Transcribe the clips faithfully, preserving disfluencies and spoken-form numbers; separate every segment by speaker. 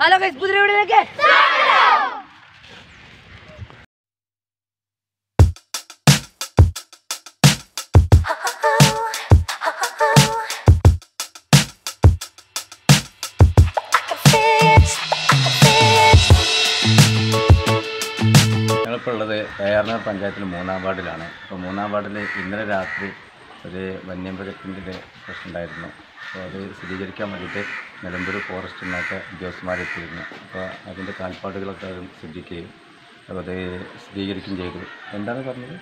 Speaker 1: Hello guys, പുതിയ വീഡിയോയിലേക്ക്
Speaker 2: ഞങ്ങളിപ്പോൾ ഉള്ളത് കയ്യാർനാട് പഞ്ചായത്തിൽ മൂന്നാം വാർഡിലാണ്. അപ്പോൾ മൂന്നാം വാർഡിൽ ഇന്നലെ രാത്രി ഒരു വന്യമൃഗത്തിൻ്റെ പ്രശ്നം ഉണ്ടായിരുന്നു. അപ്പോൾ അത് സ്ഥിരീകരിക്കാൻ വേണ്ടിയിട്ട് നിലമ്പൂർ ഫോറസ്റ്റ് നിന്നൊക്കെ ഉദ്യോഗസ്ഥന്മാരെത്തിയിരുന്നു. അപ്പോൾ അതിൻ്റെ കാൽപ്പാടുകളൊക്കെ അവർ ശ്രദ്ധിക്കുകയും അപ്പോൾ അത് സ്ഥിരീകരിക്കുകയും ചെയ്തു. എന്താണ് പറഞ്ഞത്?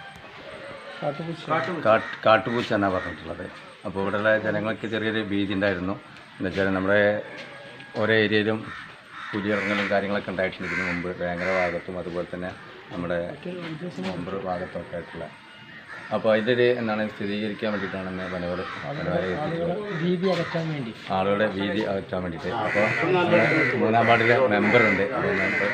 Speaker 2: കാട്ടുപൂച്ച കാട്ടുപൂച്ച എന്നാണ് പറഞ്ഞിട്ടുള്ളത്. അപ്പോൾ ഇവിടെയുള്ള ജനങ്ങൾക്ക് ചെറിയൊരു ഭീതി ഉണ്ടായിരുന്നു. എന്താ വെച്ചാൽ നമ്മുടെ ഓരോ ഏരിയയിലും പുലിയിറങ്ങലും കാര്യങ്ങളൊക്കെ ഉണ്ടായിട്ടുണ്ട് ഇതിന് മുമ്പ്. വേങ്ങര ഭാഗത്തും അതുപോലെ തന്നെ നമ്മുടെ മുമ്പ് ഭാഗത്തൊക്കെ ആയിട്ടുള്ള. അപ്പോൾ ഇതിൽ എന്താണ് സ്ഥിരീകരിക്കാൻ വേണ്ടിയിട്ടാണ് വനവർ
Speaker 3: ഭീതി അകറ്റാൻ വേണ്ടി
Speaker 2: ആളുകളുടെ ഭീതി അകറ്റാൻ വേണ്ടിയിട്ട്. അപ്പോൾ മൂന്നാം വാർഡിലെ മെമ്പറുണ്ട്. അപ്പോൾ മെമ്പർ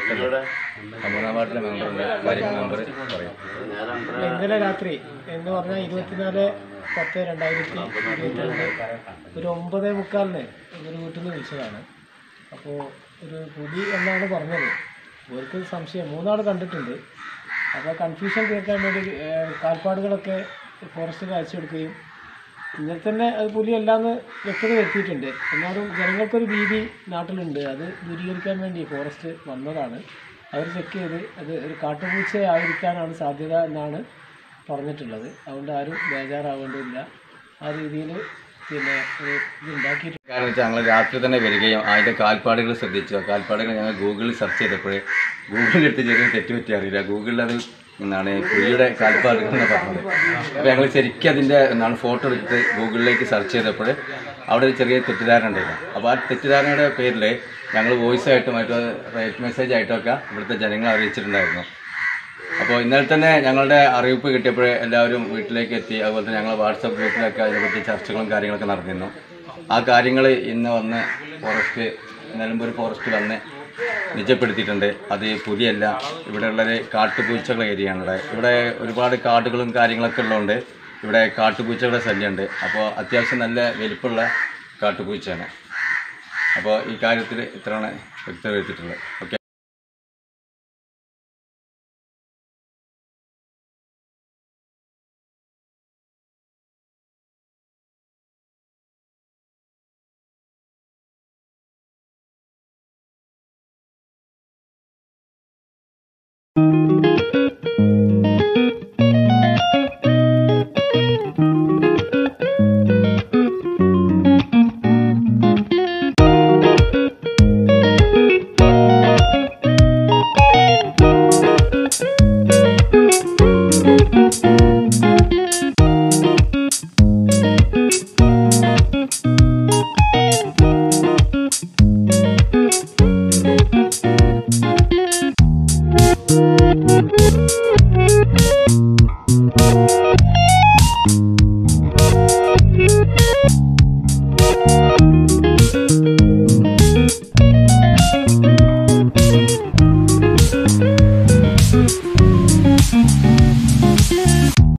Speaker 2: മൂന്നാം വാർഡിലെ മെമ്പറുണ്ട്. കാര്യം മെമ്പർ പറയും.
Speaker 3: ഇന്നലെ രാത്രി എന്ന് പറഞ്ഞാൽ ഇരുപത്തിനാല് പത്ത് രണ്ടായിരത്തി ഇരുപത്തിരണ്ട് ഒരു ഒമ്പതേ മുക്കാലിന് ഒരു വീട്ടിൽ നിന്ന് വിളിച്ചതാണ്. അപ്പോൾ ഒരു പുലി എന്നാണ് പറഞ്ഞത്. ഇവർക്ക് സംശയം മൂന്നാൾ കണ്ടിട്ടുണ്ട്. അപ്പോൾ കൺഫ്യൂഷൻ തീർക്കാൻ വേണ്ടി കാൽപ്പാടുകളൊക്കെ ഫോറസ്റ്റിൽ അയച്ചു കൊടുക്കുകയും ഇന്നലെ തന്നെ അത് പുലിയല്ലാന്ന് വ്യക്തത വരുത്തിയിട്ടുണ്ട്. എന്നാലും ജനങ്ങൾക്കൊരു ഭീതി നാട്ടിലുണ്ട്. അത് ദൂരീകരിക്കാൻ വേണ്ടി ഫോറസ്റ്റ് വന്നതാണ്. അവർ ചെക്ക് ചെയ്ത് അത് ഒരു കാട്ടുപൂച്ച ആയിരിക്കാനാണ് സാധ്യത എന്നാണ് പറഞ്ഞിട്ടുള്ളത്. അതുകൊണ്ട് ആരും ബേജാറാവേണ്ടതില്ല. ആ രീതിയിൽ പിന്നെ ഇതുണ്ടാക്കിയിട്ട്
Speaker 2: കാരണം വെച്ചാൽ ഞങ്ങൾ രാത്രി തന്നെ വരികയും അതിൻ്റെ കാൽപ്പാടുകൾ ശ്രദ്ധിച്ചു. കാൽപ്പാടുകൾ ഞങ്ങൾ ഗൂഗിളിൽ സെർച്ച് ചെയ്തപ്പോൾ ഗൂഗിളിലെടുത്ത് ചെറിയ തെറ്റ് പറ്റി അറിയില്ല. ഗൂഗിളിൽ അത് എന്താണ് പുലിയുടെ കാൽപ്പാടുകൾ എന്ന് പറഞ്ഞത്. അപ്പോൾ ഞങ്ങൾ ശരിക്കും അതിൻ്റെ എന്താണ് ഫോട്ടോ എടുത്തിട്ട് ഗൂഗിളിലേക്ക് സെർച്ച് ചെയ്തപ്പോൾ അവിടെ ഒരു ചെറിയ തെറ്റിദ്ധാരണ ഉണ്ടായിരുന്നു. അപ്പോൾ ആ തെറ്റിദ്ധാരണയുടെ പേരിൽ ഞങ്ങൾ വോയിസ് ആയിട്ടും മറ്റോ റൈറ്റ് മെസ്സേജ് ആയിട്ടൊക്കെ ഇവിടുത്തെ ജനങ്ങളെ അറിയിച്ചിട്ടുണ്ടായിരുന്നു. അപ്പോൾ ഇന്നലെ തന്നെ ഞങ്ങളുടെ അറിയിപ്പ് കിട്ടിയപ്പോൾ എല്ലാവരും വീട്ടിലേക്ക് എത്തി. അതുപോലെ തന്നെ ഞങ്ങൾ വാട്സപ്പ് ഗ്രൂപ്പിലൊക്കെ അതിനെപ്പറ്റി ചർച്ചകളും കാര്യങ്ങളൊക്കെ നടന്നിരുന്നു. ആ കാര്യങ്ങൾ ഇന്ന് വന്ന് ഫോറസ്റ്റ് നിലമ്പൂർ ഫോറസ്റ്റ് വന്ന് നിജപ്പെടുത്തിയിട്ടുണ്ട്. അത് പുലിയല്ല, ഇവിടെയുള്ളത് കാട്ടുപൂച്ചകളുടെ ഏരിയയാണ്. ഇവിടെ ഇവിടെ ഒരുപാട് കാടുകളും കാര്യങ്ങളൊക്കെ ഉള്ളതുകൊണ്ട് ഇവിടെ കാട്ടുപൂച്ചകളുടെ ശല്യമുണ്ട്. അപ്പോൾ അത്യാവശ്യം നല്ല വലിപ്പമുള്ള കാട്ടുപൂച്ചയാണ്. അപ്പോൾ ഈ കാര്യത്തിൽ ഇത്രയാണ് വ്യക്തത വരുത്തിയിട്ടുള്ളത്. ഓക്കെ.